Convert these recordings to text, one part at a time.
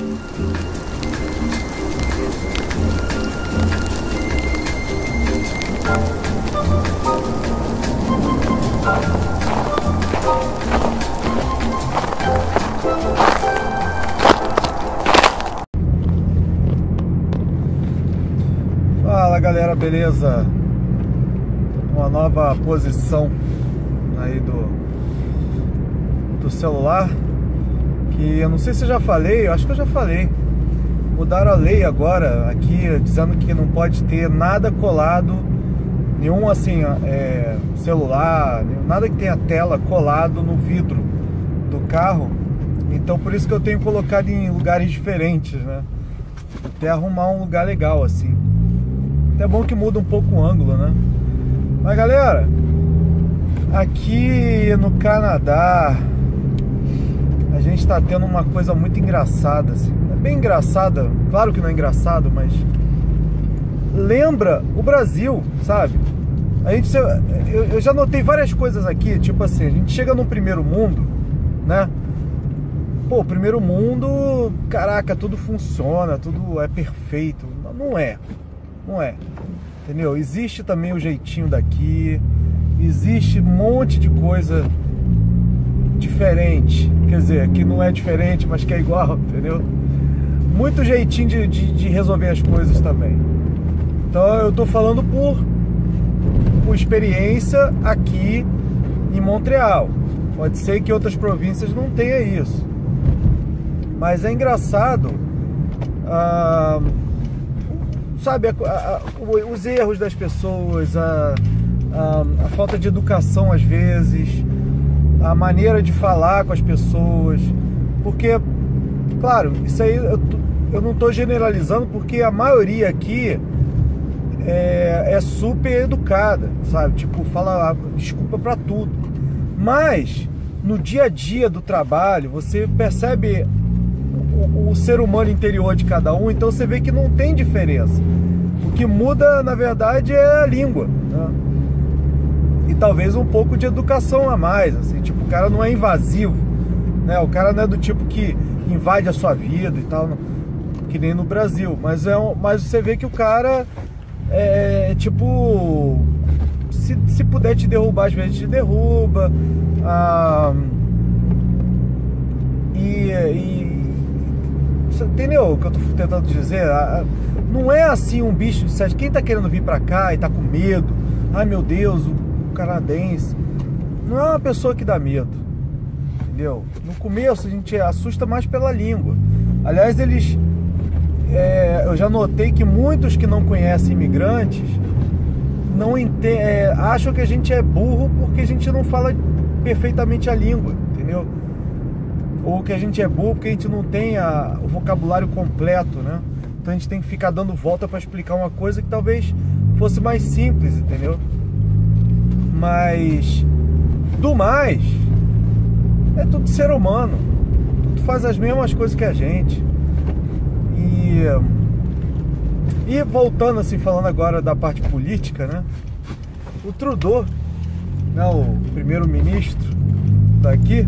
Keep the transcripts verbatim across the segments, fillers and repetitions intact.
Fala galera, beleza? Uma nova posição aí do, do celular, que eu não sei se eu já falei, eu acho que eu já falei. Mudaram a lei agora aqui, dizendo que não pode ter nada colado, nenhum assim, é, celular, nada que tenha tela colado no vidro do carro. Então por isso que eu tenho colocado em lugares diferentes, né? Até arrumar um lugar legal assim. É bom que muda um pouco o ângulo, né? Mas galera, aqui no Canadá a gente tá tendo uma coisa muito engraçada, assim. É bem engraçada, claro que não é engraçado, mas lembra o Brasil, sabe? A gente, eu, eu já notei várias coisas aqui, tipo assim, a gente chega no primeiro mundo, né? Pô, primeiro mundo, caraca, tudo funciona, tudo é perfeito. Não é. Não é, entendeu? Existe também o jeitinho daqui, existe um monte de coisa diferente, quer dizer, que não é diferente, mas que é igual, entendeu? Muito jeitinho de, de, de resolver as coisas também. Então eu tô falando por, por experiência aqui em Montreal. Pode ser que outras províncias não tenham isso, mas é engraçado, ah, sabe, a, a, os erros das pessoas, a, a, a falta de educação às vezes, a maneira de falar com as pessoas, porque, claro, isso aí eu, eu não estou generalizando, porque a maioria aqui é, é super educada, sabe, tipo, fala desculpa pra tudo, mas no dia a dia do trabalho você percebe O, o ser humano interior de cada um, então você vê que não tem diferença. O que muda, na verdade, é a língua, né? E talvez um pouco de educação a mais, assim, tipo, o cara não é invasivo, né? O cara não é do tipo que invade a sua vida e tal, que nem no Brasil, mas, é um, mas você vê que o cara é, tipo, se, se puder te derrubar, às vezes te derruba, ah, e, e entendeu o que eu tô tentando dizer? Não é assim um bicho de sete. Quem tá querendo vir pra cá e tá com medo, ai meu Deus, o canadense, não é uma pessoa que dá medo, entendeu? No começo a gente assusta mais pela língua. Aliás, eles é, eu já notei que muitos que não conhecem imigrantes não entendem, é, acham que a gente é burro porque a gente não fala perfeitamente a língua, entendeu? Ou que a gente é burro porque a gente não tem a, o vocabulário completo, né? Então a gente tem que ficar dando volta para explicar uma coisa que talvez fosse mais simples, entendeu? Mas do mais, é tudo ser humano, tudo faz as mesmas coisas que a gente. E, e voltando assim, falando agora da parte política, né? O Trudeau, né, o primeiro-ministro daqui,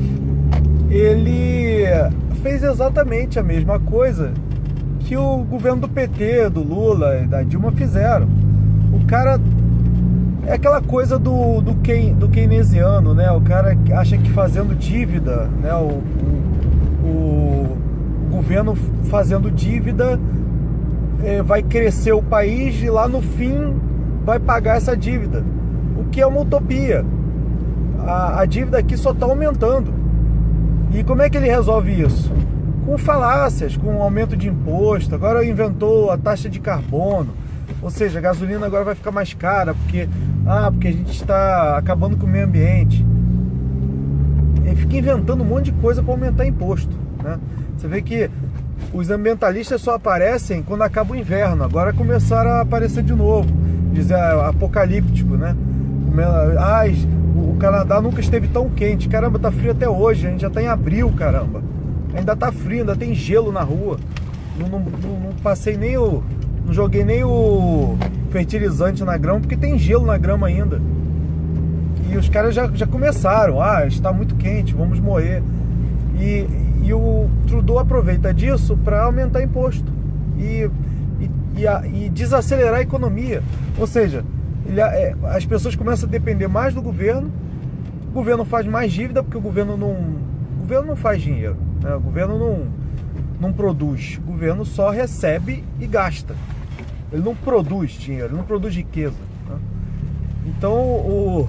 ele fez exatamente a mesma coisa que o governo do P T, do Lula e da Dilma fizeram. O cara é aquela coisa do, do, Keyn, do keynesiano, né? O cara acha que fazendo dívida, né? o, o, o governo fazendo dívida é, vai crescer o país e lá no fim vai pagar essa dívida, o que é uma utopia. A, a dívida aqui só está aumentando. E como é que ele resolve isso? Com falácias, com aumento de imposto. Agora inventou a taxa de carbono, ou seja, a gasolina agora vai ficar mais cara porque, ah, porque a gente está acabando com o meio ambiente. Ele fica inventando um monte de coisa para aumentar imposto, né? Você vê que os ambientalistas só aparecem quando acaba o inverno. Agora começaram a aparecer de novo, dizer apocalíptico, né? Ah, o Canadá nunca esteve tão quente. Caramba, tá frio até hoje. A gente já tá em abril, caramba. Ainda tá frio, ainda tem gelo na rua. Não, não, não, não passei nem o... Não joguei nem o fertilizante na grama, porque tem gelo na grama ainda. E os caras já, já começaram. Ah, está muito quente, vamos morrer. E, e o Trudeau aproveita disso para aumentar imposto e, e, e, a, e desacelerar a economia. Ou seja, ele, é, as pessoas começam a depender mais do governo, o governo faz mais dívida porque o governo não, o governo não faz dinheiro, né? O governo não, não produz, o governo só recebe e gasta. Ele não produz dinheiro, ele não produz riqueza, né? Então o,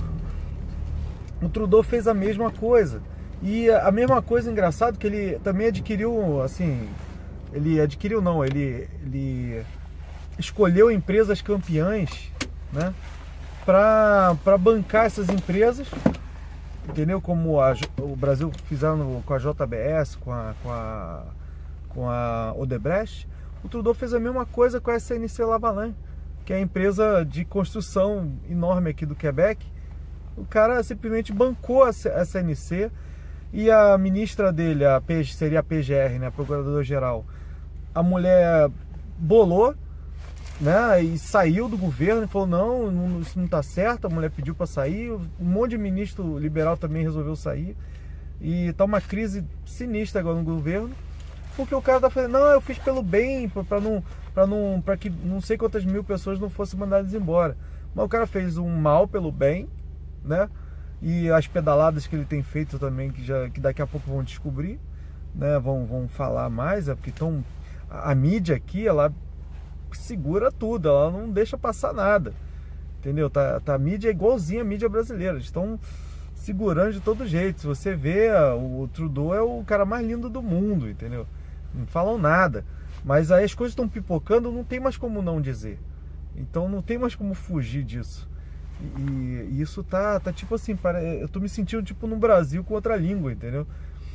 o Trudeau fez a mesma coisa. E a mesma coisa, engraçado, que ele também adquiriu, assim, ele adquiriu não, ele, ele escolheu empresas campeãs, né, para para bancar essas empresas, entendeu? Como a, o Brasil fizeram com a J B S, com a, com a, com a Odebrecht, o Trudeau fez a mesma coisa com a S N C Lavalin, que é a empresa de construção enorme aqui do Quebec. O cara simplesmente bancou a S N C. E a ministra dele, a P, seria a P G R, né, Procurador-Geral, a mulher bolou, né, e saiu do governo e falou, não, não, isso não está certo, a mulher pediu para sair, um monte de ministro liberal também resolveu sair, e está uma crise sinistra agora no governo, porque o cara está falando, não, eu fiz pelo bem, para não, para não, para que não sei quantas mil pessoas não fossem mandadas embora, mas o cara fez um mal pelo bem, né? E as pedaladas que ele tem feito também, que, já, que daqui a pouco vão descobrir, né? Vão, vão falar mais, é porque tão, a, a mídia aqui, ela segura tudo, ela não deixa passar nada, entendeu? Tá, tá, a mídia é igualzinha a mídia brasileira, eles estão segurando de todo jeito. Se você vê, o Trudeau é o cara mais lindo do mundo, entendeu? Não falam nada, mas aí as coisas estão pipocando, não tem mais como não dizer, então não tem mais como fugir disso. E, e isso tá, tá tipo assim, eu tô me sentindo tipo no Brasil com outra língua, entendeu?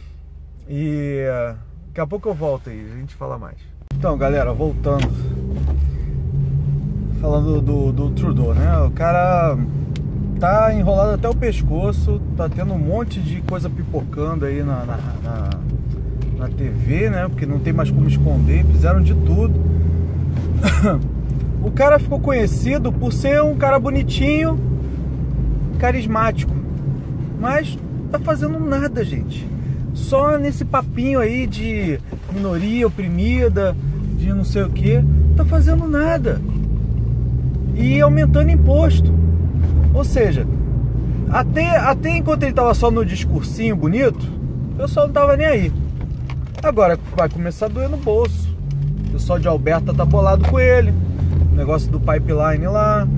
E daqui a pouco eu volto aí, a gente fala mais. Então, galera, voltando, falando do, do Trudeau, né? O cara tá enrolado até o pescoço, tá tendo um monte de coisa pipocando aí na, na, na, na T V, né? Porque não tem mais como esconder, fizeram de tudo. O cara ficou conhecido por ser um cara bonitinho, carismático, mas tá fazendo nada, gente. Só nesse papinho aí de minoria oprimida, de não sei o que, tá fazendo nada. E aumentando imposto. Ou seja, até, até enquanto ele tava só no discursinho bonito, o pessoal não tava nem aí. Agora vai começar a doer no bolso. O pessoal de Alberta tá bolado com ele. Negócio do pipeline lá,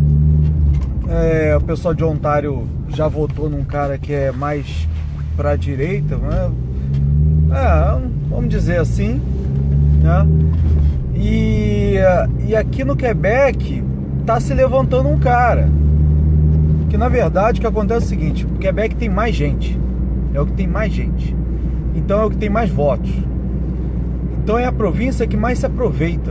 é, o pessoal de Ontário já votou num cara que é mais pra direita, né? É, vamos dizer assim, né? E, e aqui no Quebec tá se levantando um cara que, na verdade, o que acontece é o seguinte: o Quebec tem mais gente, é o que tem mais gente, então é o que tem mais votos, então é a província que mais se aproveita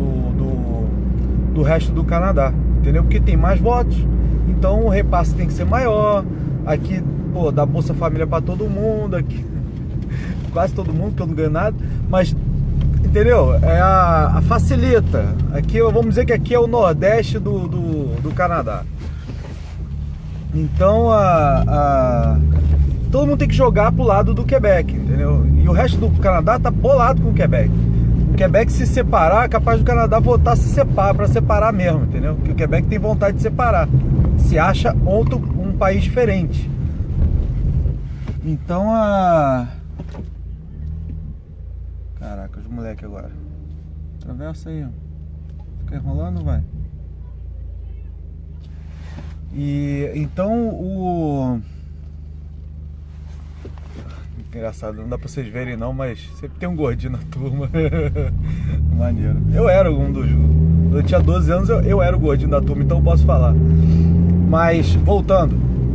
do resto do Canadá, entendeu? Porque tem mais votos, então o repasse tem que ser maior. Aqui, pô, dá Bolsa Família para todo mundo, aqui quase todo mundo, que eu não ganho nada, mas entendeu? É a, a facilita. Aqui, vamos dizer que aqui é o Nordeste do, do, do Canadá. Então a, a, todo mundo tem que jogar pro lado do Quebec, entendeu? E o resto do Canadá tá bolado com o Quebec. Quebec se separar, é capaz do Canadá votar se separar, para separar mesmo, entendeu? Porque o Quebec tem vontade de separar, se acha outro, um país diferente. Então a... Caraca, os moleques agora. Atravessa aí, ó. Fica enrolando, vai. E então o... Engraçado, não dá pra vocês verem não, mas sempre tem um gordinho na turma. Maneiro. Eu era um dos... Eu tinha doze anos, eu, eu era o gordinho da turma, então eu posso falar. Mas, voltando,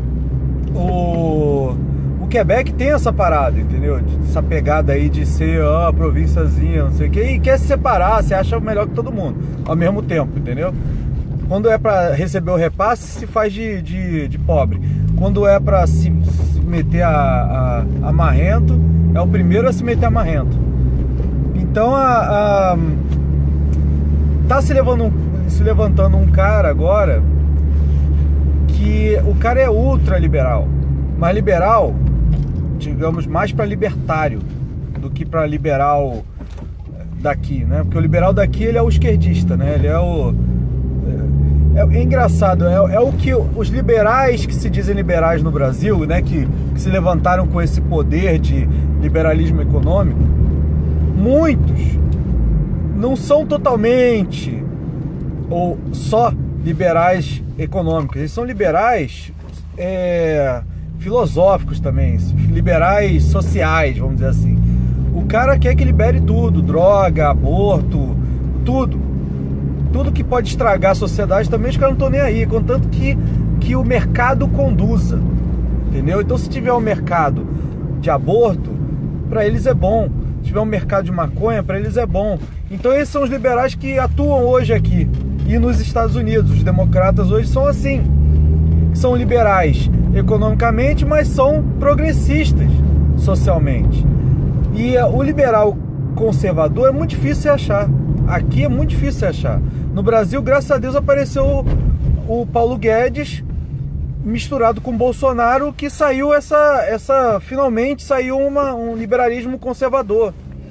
o, o Quebec tem essa parada, entendeu? Essa pegada aí de ser, ó, provínciazinha, não sei o que, e quer se separar, se acha melhor que todo mundo, ao mesmo tempo, entendeu? Quando é pra receber o repasse, se faz de, de, de pobre. Quando é pra se, se meter a, a, a marrento, é o primeiro a se meter a marrento. Então, a, a, tá se, levando um, se levantando um cara agora, que o cara é ultra liberal, mas liberal, digamos, mais para libertário, do que para liberal daqui, né? Porque o liberal daqui, ele é o esquerdista, né? Ele é o... É, é engraçado, é, é o que os liberais que se dizem liberais no Brasil, né? Que, que se levantaram com esse poder de liberalismo econômico, muitos não são totalmente ou só liberais econômicos, eles são liberais é, filosóficos também, liberais sociais, vamos dizer assim. O cara quer que libere tudo, droga, aborto, tudo. Tudo que pode estragar a sociedade também, os caras não estão nem aí, contanto que, que o mercado conduza, entendeu? Então se tiver um mercado de aborto, para eles é bom. Se tiver um mercado de maconha, para eles é bom. Então esses são os liberais que atuam hoje aqui. E nos Estados Unidos, os democratas hoje são assim. São liberais economicamente, mas são progressistas socialmente. E o liberal conservador é muito difícil de achar. Aqui é muito difícil de achar. No Brasil, graças a Deus, apareceu o, o Paulo Guedes misturado com o Bolsonaro, que saiu essa... essa finalmente saiu uma, um liberalismo conservador.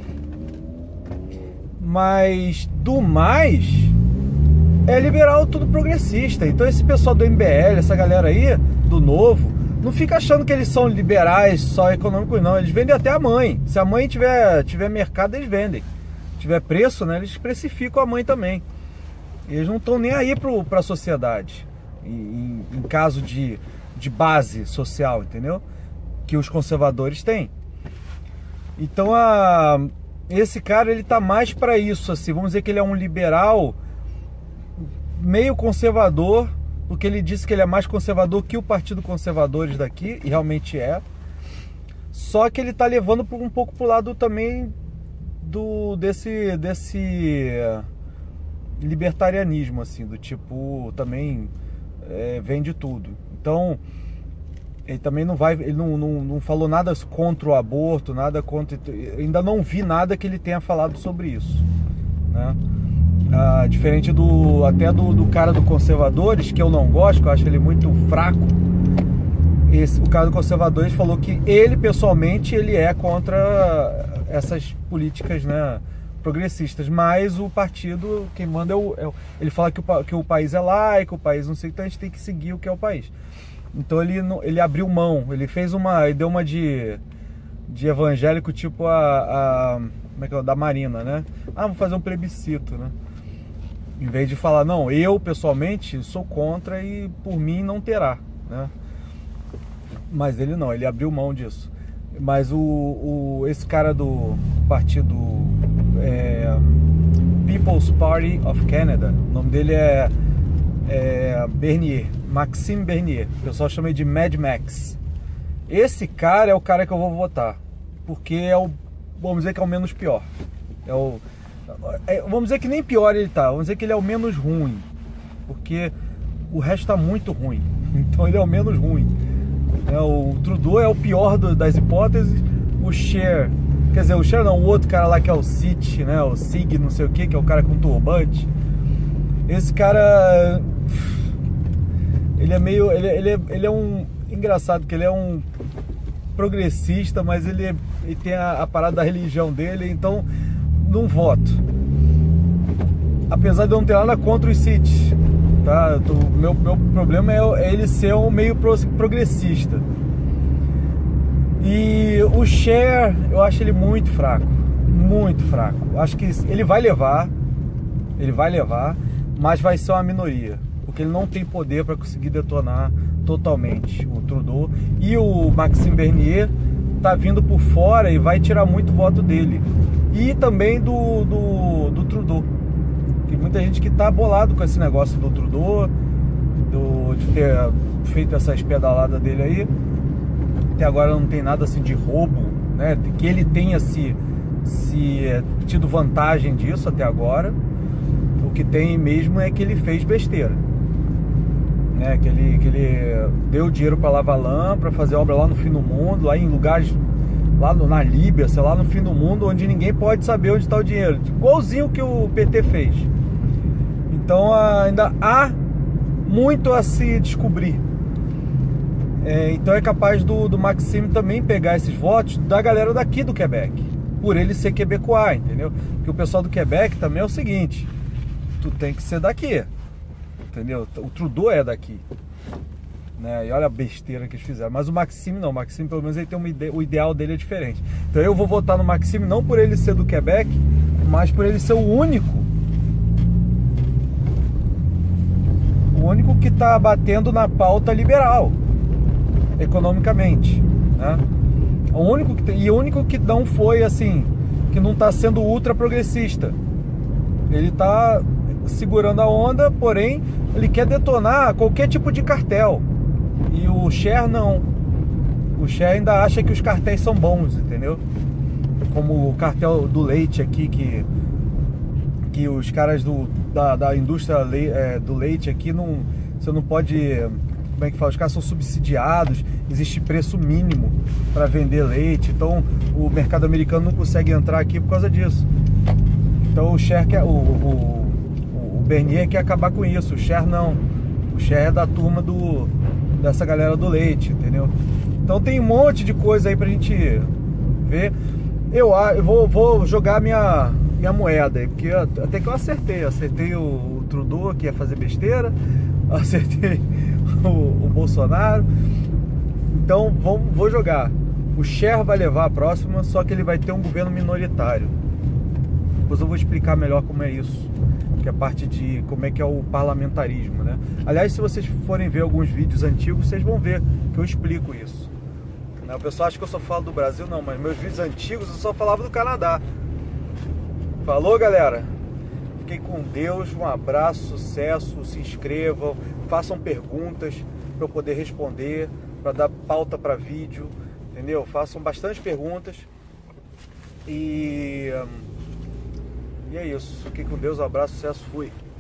Mas, do mais, é liberal tudo progressista. Então esse pessoal do M B L, essa galera aí, do Novo, não fica achando que eles são liberais só econômicos, não. Eles vendem até a mãe. Se a mãe tiver, tiver mercado, eles vendem. Se tiver preço, né, eles precificam a mãe também. Eles não estão nem aí para a sociedade, em, em caso de, de base social, entendeu? Que os conservadores têm. Então, a, esse cara, ele tá mais para isso, assim. Vamos dizer que ele é um liberal meio conservador, porque ele disse que ele é mais conservador que o Partido Conservadores daqui, e realmente é. Só que ele tá levando um pouco pro lado também do desse desse libertarianismo, assim, do tipo, também é, vende tudo. Então ele também não vai, ele não, não, não falou nada contra o aborto, nada contra, ainda não vi nada que ele tenha falado sobre isso, né? Ah, diferente do até do, do cara do Conservadores, que eu não gosto, que eu acho ele muito fraco. Esse, o cara do Conservadores falou que ele, pessoalmente, ele é contra essas políticas, né, progressistas, mas o partido, quem manda é o... É o ele fala que o, que o país é laico, o país não sei, então a gente tem que seguir o que é o país. Então ele, ele abriu mão, ele fez uma... ele deu uma de, de evangélico, tipo a, a... como é que é? Da Marina, né? Ah, vou fazer um plebiscito, né? Em vez de falar, não, eu, pessoalmente, sou contra e por mim não terá, né? Mas ele não, ele abriu mão disso. Mas o, o, esse cara do partido é, People's Party of Canada, o nome dele é, é Bernier, Maxime Bernier. O pessoal chama ele de Mad Max. Esse cara é o cara que eu vou votar, porque é o, vamos dizer que é o menos pior. É o, é, vamos dizer que nem pior ele tá, vamos dizer que ele é o menos ruim, porque o resto tá muito ruim. Então ele é o menos ruim. É, o Trudeau é o pior do, das hipóteses. O Scheer, quer dizer, o Scheer não, o outro cara lá que é o Sit, né, o Sig, não sei o que, que é o cara com turbante. Esse cara, ele é meio, ele, ele, é, ele é um, engraçado que ele é um progressista, mas ele, é, ele tem a, a parada da religião dele, então não voto. Apesar de eu não ter nada contra os Sit. Tá? O meu, meu problema é, é ele ser um meio progressista. E o Scheer, eu acho ele muito fraco. Muito fraco. Acho que ele vai levar. Ele vai levar, mas vai ser uma minoria. Porque ele não tem poder para conseguir detonar totalmente o Trudeau. E o Maxime Bernier tá vindo por fora e vai tirar muito voto dele. E também do, do, do Trudeau. Tem muita gente que tá bolado com esse negócio do Trudeau, do, de ter feito essas pedaladas dele aí. Até agora não tem nada assim de roubo, né? Que ele tenha se, se é, tido vantagem disso até agora. O que tem mesmo é que ele fez besteira, né? Que ele, que ele deu dinheiro para Lavalan para fazer obra lá no fim do mundo, lá em lugares, lá no, na Líbia, sei lá, no fim do mundo, onde ninguém pode saber onde está o dinheiro. Igualzinho que o P T fez. Então ainda há muito a se descobrir. É, então é capaz do, do Maxime também pegar esses votos da galera daqui do Quebec. por ele ser quebecois, entendeu? Porque o pessoal do Quebec também é o seguinte, tu tem que ser daqui, entendeu? O Trudeau é daqui, né? E olha a besteira que eles fizeram. Mas o Maxime não, o Maxime pelo menos ele tem uma ide... o ideal dele é diferente. Então eu vou votar no Maxime não por ele ser do Quebec, mas por ele ser o único o único que está batendo na pauta liberal economicamente, né? O único que tem... e o único que não foi assim, que não está sendo ultra progressista. Ele está segurando a onda, porém ele quer detonar qualquer tipo de cartel. E o Cher não. O Cher ainda acha que os cartéis são bons, entendeu? Como o cartel do leite aqui, que, que os caras do, da, da indústria le, é, do leite aqui, não, você não pode... Como é que fala? Os caras são subsidiados, existe preço mínimo para vender leite. Então o mercado americano não consegue entrar aqui por causa disso. Então o Cher quer... O, o, o Bernier quer acabar com isso, o Cher não. O Cher é da turma do... dessa galera do leite, entendeu? Então tem um monte de coisa aí pra gente ver. Eu, eu vou, vou jogar minha, minha moeda aí, porque até que eu acertei. Acertei o, o Trudeau, que ia fazer besteira. Acertei o, o Bolsonaro. Então vamos, vou jogar. O Cher vai levar a próxima, só que ele vai ter um governo minoritário. Depois eu vou explicar melhor como é isso, que é a parte de como é que é o parlamentarismo, né? Aliás, se vocês forem ver alguns vídeos antigos, vocês vão ver que eu explico isso. O pessoal acha que eu só falo do Brasil, não, mas meus vídeos antigos eu só falava do Canadá. Falou, galera? Fiquem com Deus, um abraço, sucesso, se inscrevam, façam perguntas para eu poder responder, para dar pauta para vídeo, entendeu? Façam bastante perguntas e... E é isso. Fiquem com Deus, um abraço, sucesso, fui.